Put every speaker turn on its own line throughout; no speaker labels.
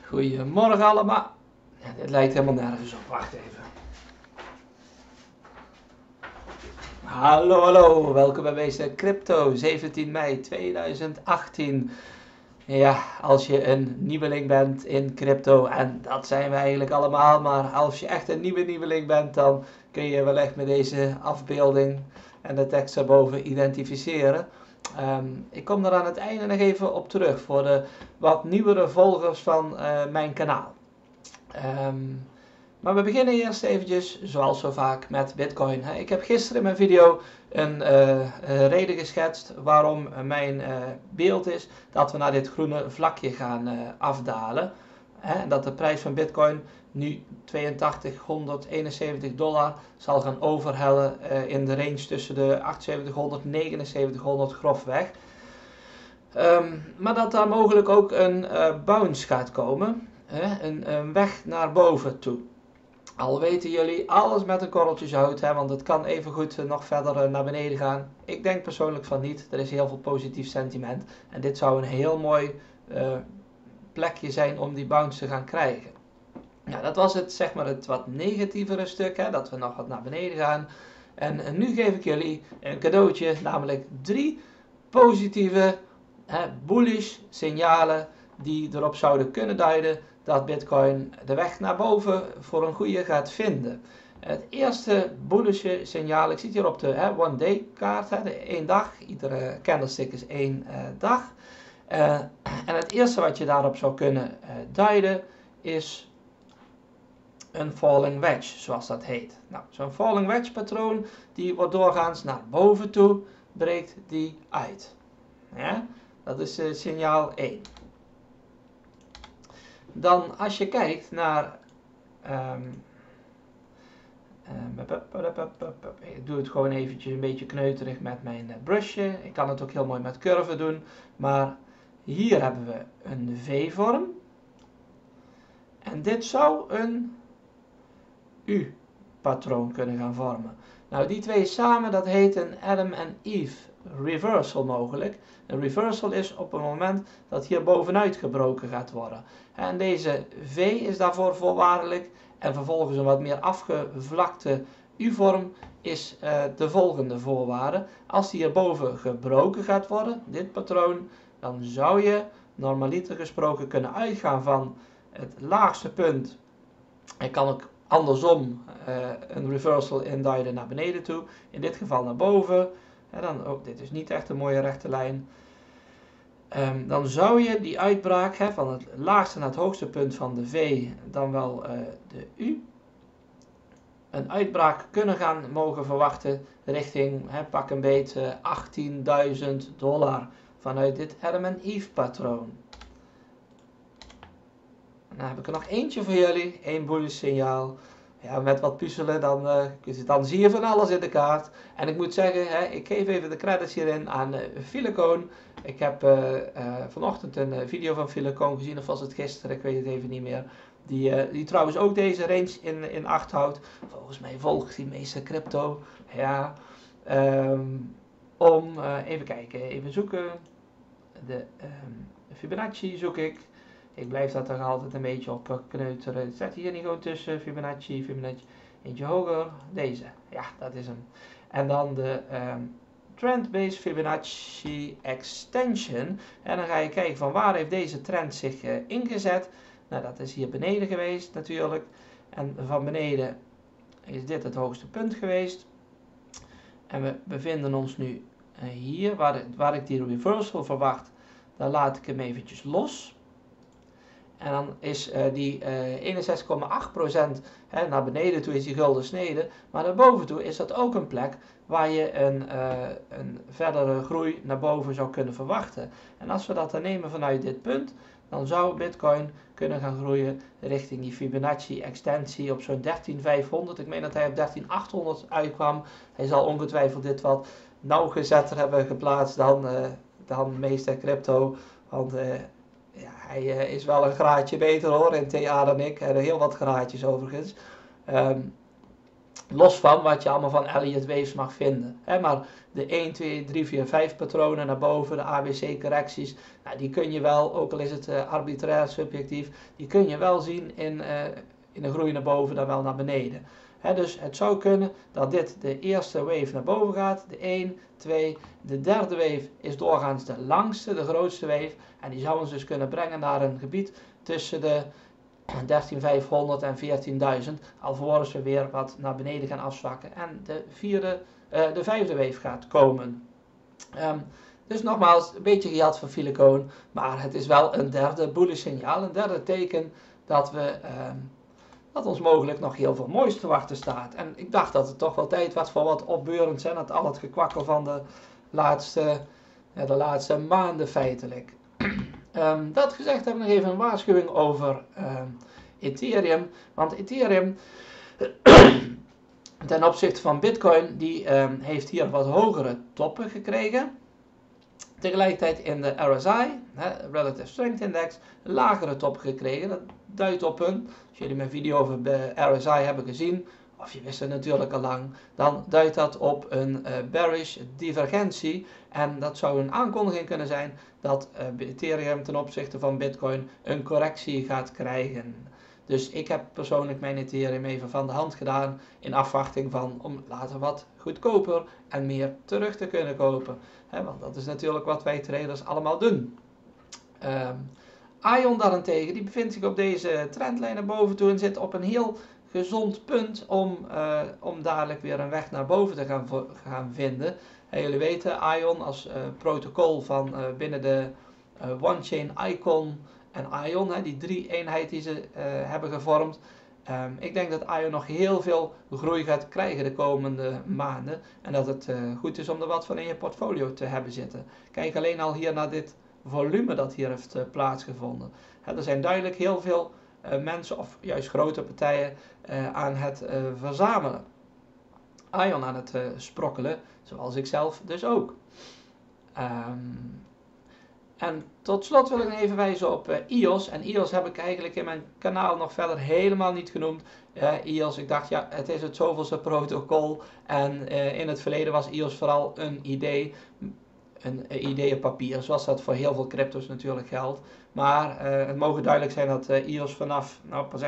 Goedemorgen allemaal. Ja, dit lijkt helemaal nergens op. Wacht even. Hallo, hallo. Welkom bij deze Crypto 17 mei 2018. Ja, als je een nieuweling bent in crypto, en dat zijn we eigenlijk allemaal, maar als je echt een nieuweling bent, dan kun je wellicht met deze afbeelding en de tekst daarboven identificeren. Ik kom er aan het einde nog even op terug voor de wat nieuwere volgers van mijn kanaal. Maar we beginnen eerst eventjes, zoals zo vaak, met Bitcoin. Ik heb gisteren in mijn video een reden geschetst waarom mijn beeld is dat we naar dit groene vlakje gaan afdalen. En dat de prijs van Bitcoin nu $8271 zal gaan overhellen in de range tussen de 7800 en 7900 grofweg. Maar dat daar mogelijk ook een bounce gaat komen, een weg naar boven toe. Al weten jullie alles met een korreltje zout, want het kan evengoed nog verder naar beneden gaan. Ik denk persoonlijk van niet. Er is heel veel positief sentiment. En dit zou een heel mooi plekje zijn om die bounce te gaan krijgen. Ja, dat was het, zeg maar, het wat negatievere stuk, dat we nog wat naar beneden gaan. En nu geef ik jullie een cadeautje, namelijk 3 positieve bullish signalen die erop zouden kunnen duiden dat Bitcoin de weg naar boven voor een goede gaat vinden. Het eerste bullische signaal, ik zie het hier op de one-day kaart, de 1 dag. Iedere candlestick is 1 dag. En het eerste wat je daarop zou kunnen duiden is een falling wedge, zoals dat heet. Nou, zo'n falling wedge patroon, die wordt doorgaans naar boven toe, breekt die uit. Ja? Dat is signaal 1. Dan als je kijkt naar, ik doe het gewoon eventjes een beetje kneuterig met mijn brushje. Ik kan het ook heel mooi met curven doen, maar hier hebben we een V-vorm. En dit zou een U-patroon kunnen gaan vormen. Nou, die twee samen, dat heet een Adam en Eve reversal mogelijk. Een reversal is op het moment dat hier bovenuit gebroken gaat worden. En deze V is daarvoor voorwaardelijk. En vervolgens een wat meer afgevlakte U-vorm is de volgende voorwaarde. Als die hierboven gebroken gaat worden, dit patroon, dan zou je normaliter gesproken kunnen uitgaan van het laagste punt. Ik kan ook andersom een reversal induiden naar beneden toe. In dit geval naar boven. En dan, dit is niet echt een mooie rechte lijn. Dan zou je die uitbraak van het laagste naar het hoogste punt van de V, dan wel de U, een uitbraak kunnen gaan mogen verwachten richting, pak een beet, $18.000 vanuit dit Adam en Eve patroon. Dan heb ik er nog eentje voor jullie, 1 bullish signaal. Ja, met wat puzzelen, dan zie je van alles in de kaart. En ik moet zeggen, ik geef even de credits hierin aan Filecoin. Ik heb vanochtend een video van Filecoin gezien, of was het gisteren, ik weet het even niet meer. Die trouwens ook deze range in acht houdt. Volgens mij volgt die meeste crypto. Ja, even kijken, even zoeken. De Fibonacci zoek ik. Ik blijf dat er altijd een beetje op kneuteren. Het staat hier niet gewoon tussen Fibonacci, eentje hoger. Deze, ja, dat is hem. En dan de Trend-Based Fibonacci Extension. En dan ga je kijken van waar heeft deze trend zich ingezet. Nou, dat is hier beneden geweest natuurlijk. En van beneden is dit het hoogste punt geweest. En we bevinden ons nu hier, waar ik die reversal verwacht. Dan laat ik hem eventjes los. En dan is die 61,8% naar beneden toe is die gulden snede. Maar naar boven toe is dat ook een plek waar je een verdere groei naar boven zou kunnen verwachten. En als we dat dan nemen vanuit dit punt, dan zou Bitcoin kunnen gaan groeien richting die Fibonacci extensie op zo'n 13.500. Ik meen dat hij op 13.800 uitkwam. Hij zal ongetwijfeld dit wat nauwgezetter hebben geplaatst dan de meeste crypto. Want ja, hij is wel een graadje beter hoor in TA dan ik. Er heel wat graadjes overigens. Los van wat je allemaal van Elliott Waves mag vinden. Maar de 1, 2, 3, 4, 5 patronen naar boven, de ABC correcties, nou, die kun je wel, ook al is het arbitrair subjectief, die kun je wel zien in een groei naar boven dan wel naar beneden. Dus het zou kunnen dat dit de eerste wave naar boven gaat, de 1, 2, de derde wave is doorgaans de langste, de grootste wave, en die zou ons dus kunnen brengen naar een gebied tussen de 13.500 en 14.000, alvorens we weer wat naar beneden gaan afzwakken en de vijfde wave gaat komen. Dus nogmaals, een beetje gejat van Filecoon, maar het is wel een derde bullish signaal, een derde teken dat ons mogelijk nog heel veel moois te wachten staat. En ik dacht dat het toch wel tijd was voor wat opbeurends, en dat al het gekwakkel van de laatste maanden feitelijk. Dat gezegd heb ik nog even een waarschuwing over Ethereum, want Ethereum ten opzichte van Bitcoin, die heeft hier wat hogere toppen gekregen. Tegelijkertijd in de RSI, Relative Strength Index, lagere toppen gekregen. Dat duidt op als jullie mijn video over de RSI hebben gezien, of je wist het natuurlijk al lang, dan duidt dat op een bearish divergentie. En dat zou een aankondiging kunnen zijn dat Ethereum ten opzichte van Bitcoin een correctie gaat krijgen. Dus ik heb persoonlijk mijn Ethereum even van de hand gedaan in afwachting van om later wat goedkoper en meer terug te kunnen kopen. Want dat is natuurlijk wat wij traders allemaal doen. Ion daarentegen, die bevindt zich op deze trendlijn naar boven toe en zit op een heel gezond punt om dadelijk weer een weg naar boven te gaan vinden. Jullie weten, Ion als protocol van binnen de OneChain Icon en Ion, die drie eenheid die ze hebben gevormd. Ik denk dat Ion nog heel veel groei gaat krijgen de komende maanden. En dat het goed is om er wat van in je portfolio te hebben zitten. Kijk alleen al hier naar dit volume dat hier heeft plaatsgevonden. Er zijn duidelijk heel veel mensen, of juist grote partijen, aan het verzamelen. Ion aan het sprokkelen, zoals ik zelf dus ook. En tot slot wil ik nog even wijzen op EOS. En EOS heb ik eigenlijk in mijn kanaal nog verder helemaal niet genoemd. EOS, ik dacht ja, het is het zoveelste protocol. En in het verleden was EOS vooral een idee. Een ideeënpapier, zoals dat voor heel veel crypto's natuurlijk geldt. Maar het mogen duidelijk zijn dat EOS vanaf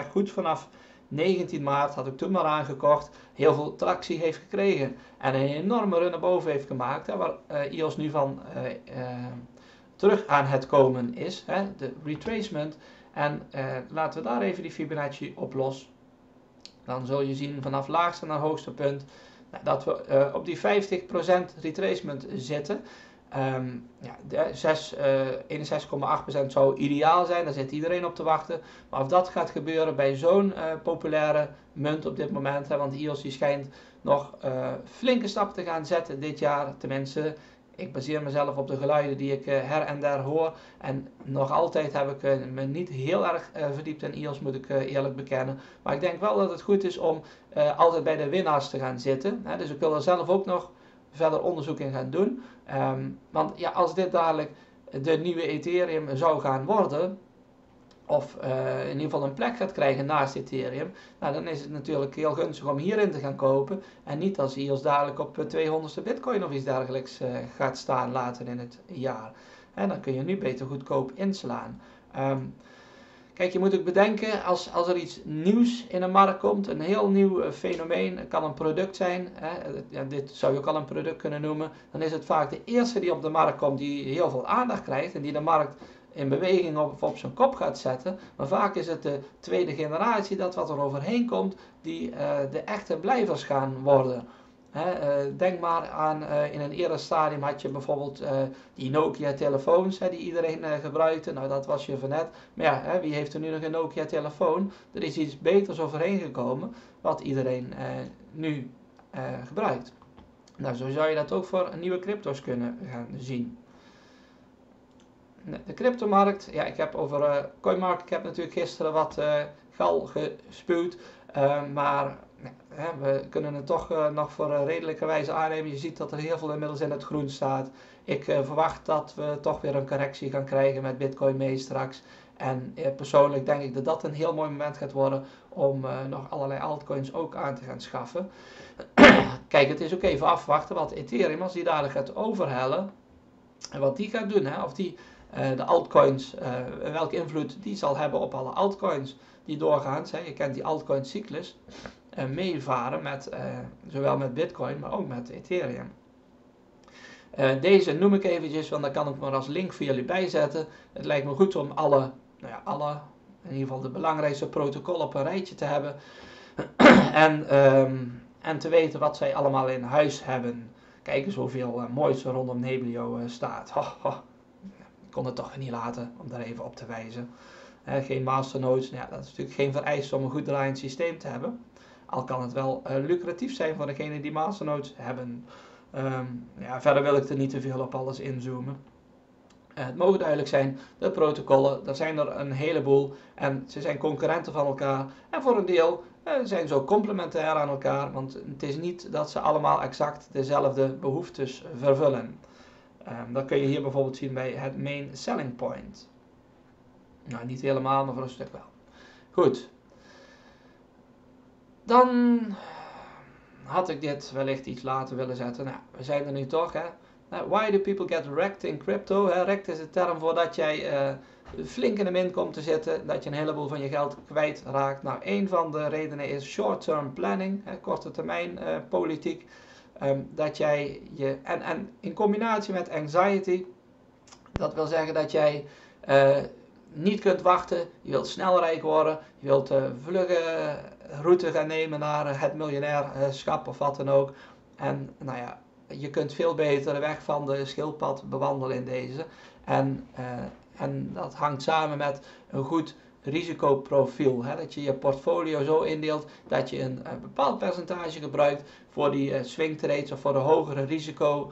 19 maart, had ik toen maar aangekocht, heel veel tractie heeft gekregen. En een enorme run naar boven heeft gemaakt, waar EOS nu van terug aan het komen is, de retracement. En laten we daar even die Fibonacci op los. Dan zul je zien vanaf laagste naar hoogste punt dat we op die 50% retracement zitten. 61,8% zou ideaal zijn, daar zit iedereen op te wachten. Maar of dat gaat gebeuren bij zo'n populaire munt op dit moment, want EOS die schijnt nog flinke stappen te gaan zetten dit jaar, tenminste. Ik baseer mezelf op de geluiden die ik her en der hoor. En nog altijd heb ik me niet heel erg verdiept in EOS, moet ik eerlijk bekennen. Maar ik denk wel dat het goed is om altijd bij de winnaars te gaan zitten. Dus ik wil er zelf ook nog verder onderzoek in gaan doen. Want ja, als dit dadelijk de nieuwe Ethereum zou gaan worden, of in ieder geval een plek gaat krijgen naast Ethereum, nou, dan is het natuurlijk heel gunstig om hierin te gaan kopen. En niet als EOS dadelijk op 200ste bitcoin of iets dergelijks gaat staan later in het jaar. Dan kun je nu beter goedkoop inslaan. Kijk, je moet ook bedenken, als er iets nieuws in de markt komt, een heel nieuw fenomeen, het kan een product zijn, dit zou je ook al een product kunnen noemen, dan is het vaak de eerste die op de markt komt die heel veel aandacht krijgt en die de markt in beweging op zijn kop gaat zetten. Maar vaak is het de tweede generatie, dat wat er overheen komt, die de echte blijvers gaan worden. Denk maar aan, in een eerder stadium had je bijvoorbeeld die Nokia telefoons die iedereen gebruikte. Nou, dat was je van net. Maar ja, wie heeft er nu nog een Nokia telefoon? Er is iets beters overheen gekomen wat iedereen nu gebruikt. Nou, zo zou je dat ook voor nieuwe crypto's kunnen gaan zien. De cryptomarkt, ja, ik heb over CoinMarketCap natuurlijk gisteren wat gal gespuwd, maar we kunnen het toch nog voor redelijke wijze aannemen. Je ziet dat er heel veel inmiddels in het groen staat. Ik verwacht dat we toch weer een correctie gaan krijgen met Bitcoin mee straks. En persoonlijk denk ik dat dat een heel mooi moment gaat worden om nog allerlei altcoins ook aan te gaan schaffen. Kijk, het is ook even afwachten wat Ethereum, als die dadelijk gaat overhellen, en wat die gaat doen. Hè? Of die de altcoins, welke invloed die zal hebben op alle altcoins die doorgaans, hè? Je kent die altcoin cyclus, meevaren met, zowel met Bitcoin, maar ook met Ethereum. Deze noem ik eventjes, want dan kan ik maar als link voor jullie bijzetten. Het lijkt me goed om alle, in ieder geval de belangrijkste protocollen op een rijtje te hebben. En te weten wat zij allemaal in huis hebben. Kijk eens hoeveel moois er rondom Neblio staat. Ik kon het toch niet laten om daar even op te wijzen. Geen masternodes, dat is natuurlijk geen vereiste om een goed draaiend systeem te hebben. Al kan het wel lucratief zijn voor degenen die masternodes hebben. Verder wil ik er niet te veel op alles inzoomen. Het mogen duidelijk zijn, de protocollen, er zijn er een heleboel en ze zijn concurrenten van elkaar. En voor een deel zijn ze ook complementair aan elkaar, want het is niet dat ze allemaal exact dezelfde behoeftes vervullen. Dat kun je hier bijvoorbeeld zien bij het main selling point. Nou, niet helemaal, maar voor een stuk wel. Goed. Dan had ik dit wellicht iets later willen zetten. Nou, we zijn er nu toch, hè. Why do people get wrecked in crypto? Wrecked is de term voor dat jij flink in de min komt te zitten, dat je een heleboel van je geld kwijtraakt. Nou, een van de redenen is short-term planning, korte termijn politiek. Dat jij en in combinatie met anxiety, dat wil zeggen dat jij niet kunt wachten, je wilt snel rijk worden, je wilt vlugge route gaan nemen naar het miljonairschap of wat dan ook. En nou ja, je kunt veel beter de weg van de schildpad bewandelen in deze. En dat hangt samen met een goed risicoprofiel. Hè? Dat je je portfolio zo indeelt dat je een bepaald percentage gebruikt voor die swing trades of voor de hogere risico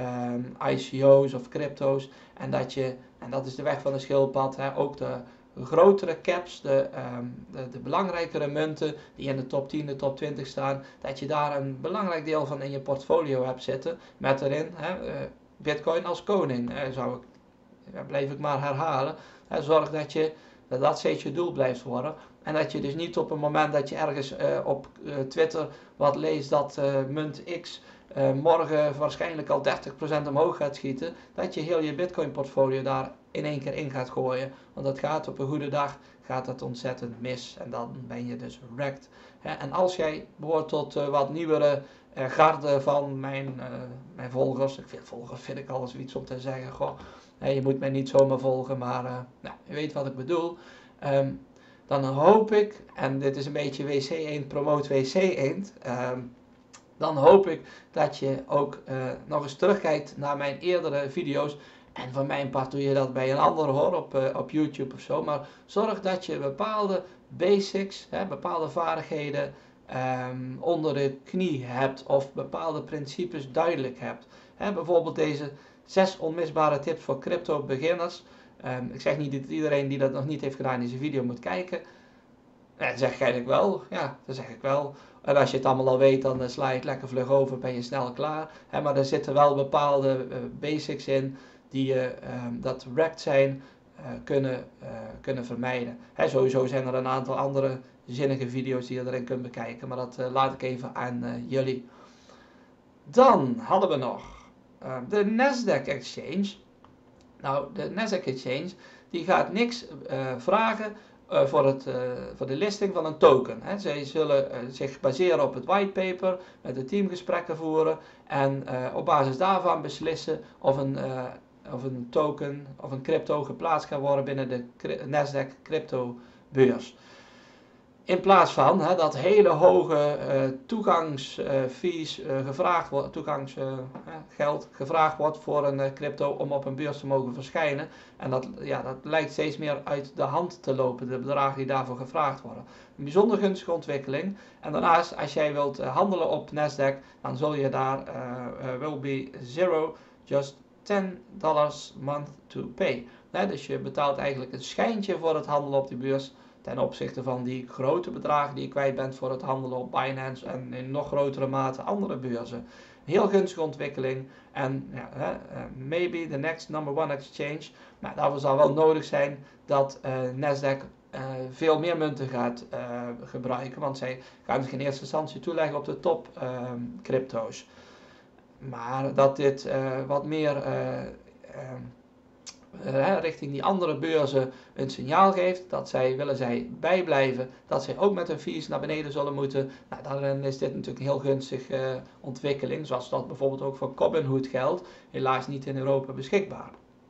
ICO's of crypto's. En dat is de weg van de schildpad. Hè? Ook de grotere caps, de belangrijkere munten die in de top 10, de top 20 staan, dat je daar een belangrijk deel van in je portfolio hebt zitten. Met erin Bitcoin als koning, blijf ik maar herhalen. Zorg dat dat steeds je doel blijft worden. En dat je dus niet op een moment dat je ergens op Twitter wat leest dat munt X morgen waarschijnlijk al 30% omhoog gaat schieten, dat je heel je Bitcoin portfolio daar in één keer in gaat gooien. Want dat gaat op een goede dag, gaat dat ontzettend mis. En dan ben je dus wrecked. En als jij behoort tot wat nieuwere garde van mijn volgers, volgers vind ik alles iets om te zeggen, goh, je moet mij niet zomaar volgen, maar je weet wat ik bedoel. Dan hoop ik, en dit is een beetje WC Eend, promote WC Eend, dan hoop ik dat je ook nog eens terugkijkt naar mijn eerdere video's. En van mijn part doe je dat bij een ander hoor, op YouTube of zo. Maar zorg dat je bepaalde basics, bepaalde vaardigheden onder de knie hebt. Of bepaalde principes duidelijk hebt. Bijvoorbeeld deze 6 onmisbare tips voor crypto beginners. Ik zeg niet dat iedereen die dat nog niet heeft gedaan deze video moet kijken. Dat zeg ik eigenlijk wel. Ja, dat zeg ik wel. En als je het allemaal al weet, dan sla je het lekker vlug over, ben je snel klaar. Maar er zitten wel bepaalde basics in die dat wrecked zijn kunnen vermijden. Sowieso zijn er een aantal andere zinnige video's die je erin kunt bekijken, maar dat laat ik even aan jullie. Dan hadden we nog de Nasdaq Exchange. Nou, de Nasdaq Exchange die gaat niks vragen voor de listing van een token. Zij zullen zich baseren op het whitepaper, met het team gesprekken voeren en op basis daarvan beslissen of een token of een crypto geplaatst kan worden binnen de Nasdaq crypto beurs. In plaats van dat hele hoge toegangsfees geld gevraagd wordt voor een crypto om op een beurs te mogen verschijnen. En dat lijkt steeds meer uit de hand te lopen, de bedragen die daarvoor gevraagd worden. Een bijzonder gunstige ontwikkeling. En daarnaast, als jij wilt handelen op Nasdaq, dan zul je daar will be zero, just $10 month to pay. Dus je betaalt eigenlijk een schijntje voor het handelen op die beurs, ten opzichte van die grote bedragen die je kwijt bent voor het handelen op Binance en in nog grotere mate andere beurzen. Een heel gunstige ontwikkeling en maybe the next number one exchange. Maar daarvoor zal wel nodig zijn dat Nasdaq veel meer munten gaat gebruiken, want zij gaan het in eerste instantie toeleggen op de top crypto's. Maar dat dit wat meer richting die andere beurzen een signaal geeft dat willen zij bijblijven, dat zij ook met hun fees naar beneden zullen moeten. Nou, dan is dit natuurlijk een heel gunstige ontwikkeling, zoals dat bijvoorbeeld ook voor Robinhood geldt, helaas niet in Europa beschikbaar.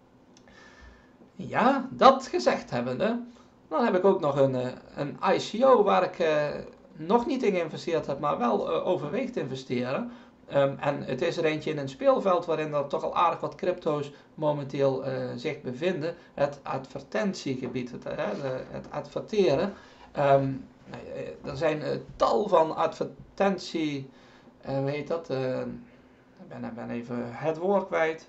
Ja, dat gezegd hebbende, dan heb ik ook nog een ICO waar ik nog niet in geïnvesteerd heb, maar wel overweeg te investeren. En het is er eentje in een speelveld waarin er toch al aardig wat crypto's momenteel zich bevinden. Het advertentiegebied, het adverteren. Er zijn tal van advertentie, hoe heet dat? Ik ben even het woord kwijt.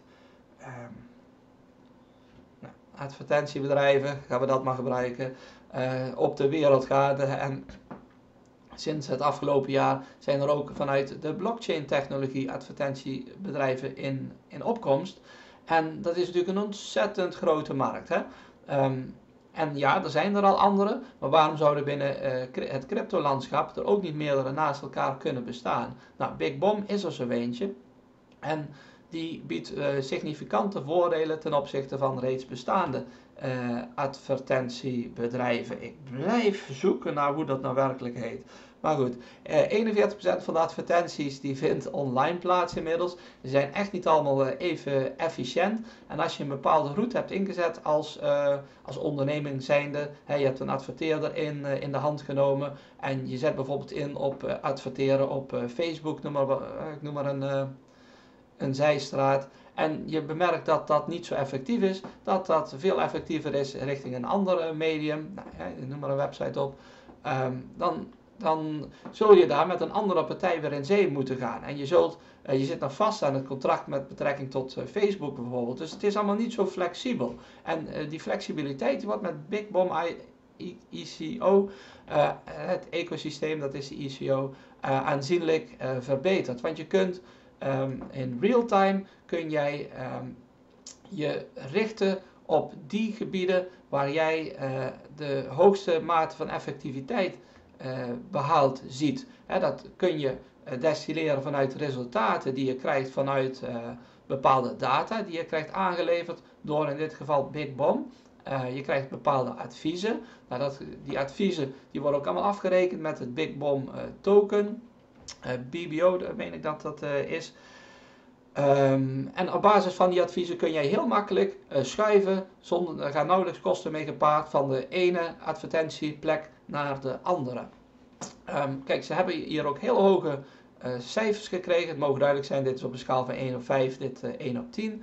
Advertentiebedrijven, gaan we dat maar gebruiken, op de wereld gaande. En sinds het afgelopen jaar zijn er ook vanuit de blockchain technologie advertentiebedrijven in opkomst. En dat is natuurlijk een ontzettend grote markt. Hè? En ja, er zijn er al andere, maar waarom zouden binnen het cryptolandschap er ook niet meerdere naast elkaar kunnen bestaan? Nou, BigBom is er zo eentje. En die biedt significante voordelen ten opzichte van reeds bestaande advertentiebedrijven. Ik blijf zoeken naar hoe dat nou werkelijk heet. Maar goed, 41% van de advertenties die vindt online plaats inmiddels. Die zijn echt niet allemaal even efficiënt. En als je een bepaalde route hebt ingezet als onderneming zijnde, je hebt een adverteerder in de hand genomen en je zet bijvoorbeeld in op adverteren op Facebook, ik noem maar een zijstraat, en je bemerkt dat dat niet zo effectief is, dat dat veel effectiever is richting een ander medium, noem maar een website op, dan zul je daar met een andere partij weer in zee moeten gaan. En je zit nog vast aan het contract met betrekking tot Facebook bijvoorbeeld, dus het is allemaal niet zo flexibel. En die flexibiliteit die wordt met BigBom ICO, het ecosysteem, dat is de ICO, aanzienlijk verbeterd. Want je kunt in real time kun jij je richten op die gebieden waar jij de hoogste mate van effectiviteit behaald ziet. Dat kun je destilleren vanuit resultaten die je krijgt vanuit bepaalde data die je krijgt aangeleverd door in dit geval BigBom. Je krijgt bepaalde adviezen. Nou, die adviezen die worden ook allemaal afgerekend met het BigBom token. BBO, meen ik dat dat is. En op basis van die adviezen kun jij heel makkelijk schuiven, er gaan nauwelijks kosten mee gepaard, van de ene advertentieplek naar de andere. Kijk, ze hebben hier ook heel hoge cijfers gekregen. Het mogen duidelijk zijn, dit is op een schaal van 1 op 5, dit 1 op 10.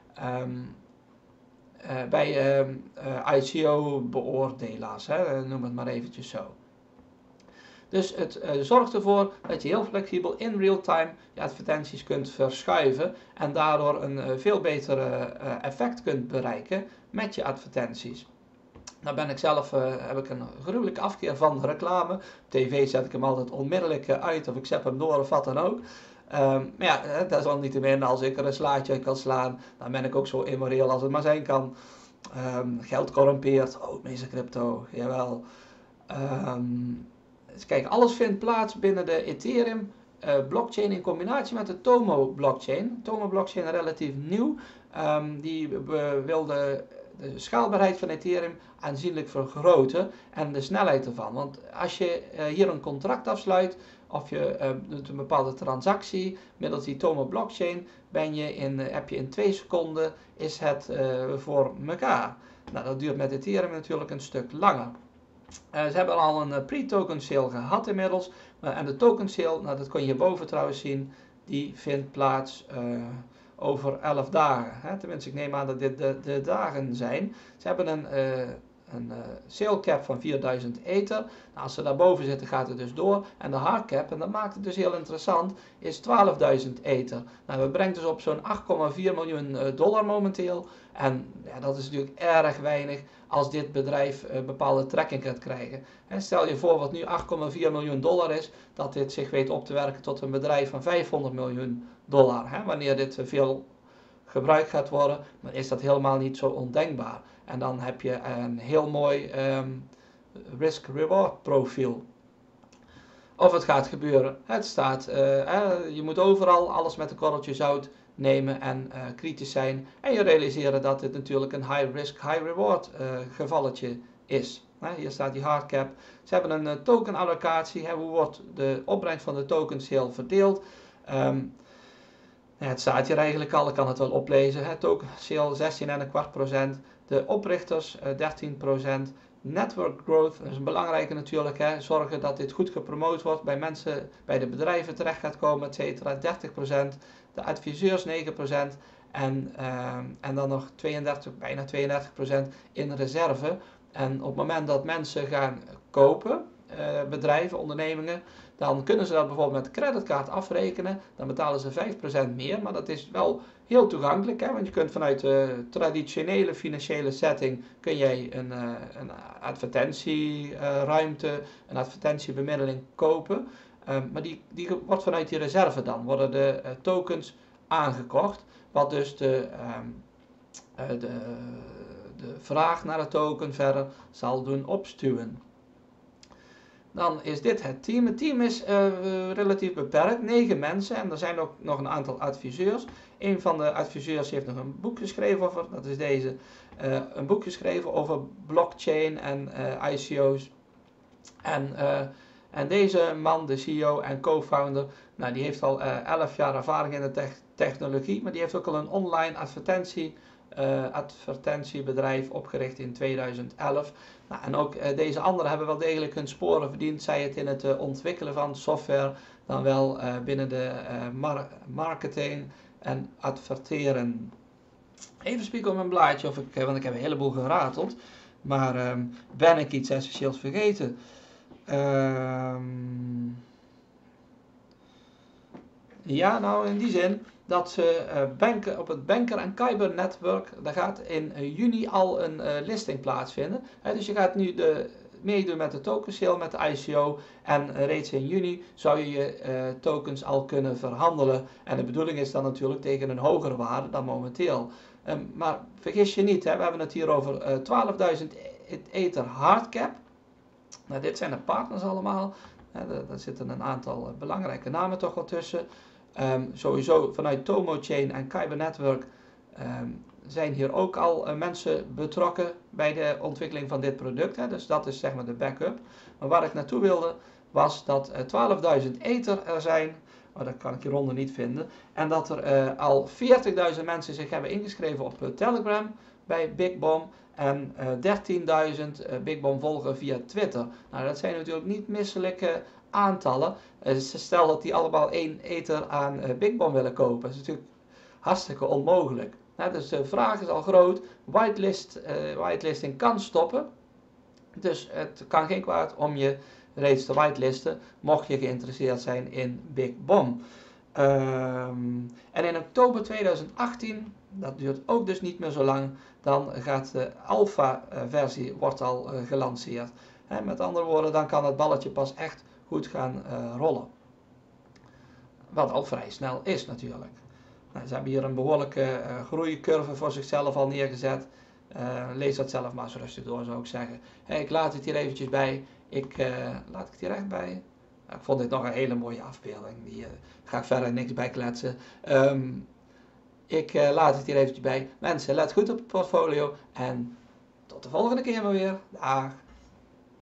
Bij ICO-beoordelaars, noem het maar eventjes zo. Dus het zorgt ervoor dat je heel flexibel in real time je advertenties kunt verschuiven en daardoor een veel beter effect kunt bereiken met je advertenties. Nou ben ik zelf, heb ik een gruwelijke afkeer van reclame. Op tv zet ik hem altijd onmiddellijk uit of ik zet hem door of wat dan ook. Maar ja, desalniettemin, als ik er een slaatje kan slaan, dan ben ik ook zo immoreel als het maar zijn kan. Geld corrumpeert, meester crypto, jawel. Dus kijk, alles vindt plaats binnen de Ethereum blockchain in combinatie met de Tomo blockchain. Tomo blockchain is relatief nieuw. Die wil de schaalbaarheid van Ethereum aanzienlijk vergroten en de snelheid ervan. Want als je hier een contract afsluit of je doet een bepaalde transactie middels die Tomo blockchain, heb je in 2 seconden is het voor elkaar. Nou, dat duurt met Ethereum natuurlijk een stuk langer. Ze hebben al een pre-token sale gehad inmiddels. En de token sale, nou, dat kon je hierboven trouwens zien, die vindt plaats over 11 dagen. Hè? Tenminste, ik neem aan dat dit de dagen zijn. Ze hebben een sale cap van 4000 Ether. Nou, als ze daarboven zitten gaat het dus door. En de hard cap, en dat maakt het dus heel interessant, is 12.000 Ether. Nou, dat brengt dus op zo'n $8,4 miljoen momenteel. En ja, dat is natuurlijk erg weinig als dit bedrijf bepaalde trekking gaat krijgen. En stel je voor wat nu $8,4 miljoen is, dat dit zich weet op te werken tot een bedrijf van $500 miljoen. Hè? Wanneer dit veel gebruikt gaat worden, dan is dat helemaal niet zo ondenkbaar. En dan heb je een heel mooi risk-reward profiel. Of het gaat gebeuren. Het staat, je moet overal alles met een korreltje zout nemen en kritisch zijn. En je realiseren dat dit natuurlijk een high risk, high reward gevalletje is. Hier staat die hardcap. Ze hebben een token allocatie. Hoe wordt de opbrengst van de tokens heel verdeeld? Het staat hier eigenlijk al, ik kan het wel oplezen. Token sale 16,25%. De oprichters 13%. Network growth, dat is een belangrijke natuurlijk. Zorgen dat dit goed gepromoot wordt, bij mensen, bij de bedrijven terecht gaat komen, etc. 30%. De adviseurs 9%. En dan nog 32, bijna 32% in reserve. En op het moment dat mensen gaan kopen, bedrijven, ondernemingen, dan kunnen ze dat bijvoorbeeld met creditcard afrekenen. Dan betalen ze 5% meer, maar dat is wel heel toegankelijk. Want je kunt vanuit de traditionele financiële setting kun jij een advertentieruimte, een advertentiebemiddeling kopen. Maar die wordt vanuit die reserve dan, worden de tokens aangekocht. Wat dus de vraag naar de token verder zal doen opstuwen. Dan is dit het team. Het team is relatief beperkt, 9 mensen en er zijn ook nog een aantal adviseurs. Een van de adviseurs heeft nog een boek geschreven over, dat is deze, een boek geschreven over blockchain en ICO's. En deze man, de CEO en co-founder, die heeft al 11 jaar ervaring in de technologie, maar die heeft ook al een online advertentiebedrijf opgericht in 2011. En ook deze anderen hebben wel degelijk hun sporen verdiend, zij het in het ontwikkelen van software, dan wel binnen de marketing en adverteren. Even spieken op mijn blaadje, want ik heb een heleboel gerateld, maar ben ik iets essentieels vergeten? Ja, nou in die zin dat ze op het Banker en Kyber netwerk, daar gaat in juni al een listing plaatsvinden. Dus je gaat nu meedoen met de token sale, met de ICO en reeds in juni zou je je tokens al kunnen verhandelen. En de bedoeling is dan natuurlijk tegen een hogere waarde dan momenteel. Maar vergis je niet, we hebben het hier over 12.000 Ether hardcap. Nou, dit zijn de partners allemaal. Daar zitten een aantal belangrijke namen toch wel tussen. Sowieso vanuit TomoChain en Kyber Network zijn hier ook al mensen betrokken bij de ontwikkeling van dit product. Dus dat is zeg maar de backup. Maar waar ik naartoe wilde was dat 12.000 Ether er zijn. Maar dat kan ik hieronder niet vinden. En dat er al 40.000 mensen zich hebben ingeschreven op Telegram bij BigBom. En 13.000 BigBom volgen via Twitter. Nou, dat zijn natuurlijk niet misselijke aantallen. Stel dat die allemaal 1 Ether aan BigBom willen kopen. Dat is natuurlijk hartstikke onmogelijk. Dus de vraag is al groot. Whitelisting kan stoppen. Dus het kan geen kwaad om je reeds te whitelisten, mocht je geïnteresseerd zijn in BigBom. En in oktober 2018, dat duurt ook dus niet meer zo lang, dan gaat de alpha versie wordt al gelanceerd. Met andere woorden, dan kan het balletje pas echt goed gaan rollen. Wat al vrij snel is natuurlijk. Ze hebben hier een behoorlijke groeicurve voor zichzelf al neergezet. Lees dat zelf maar eens rustig door, zou ik zeggen. Ik laat het hier eventjes bij. Laat ik het hier echt bij. Ik vond dit nog een hele mooie afbeelding. Die ga ik verder niks bij kletsen. Ik laat het hier eventjes bij. Mensen, let goed op het portfolio. En tot de volgende keer maar weer. Dag.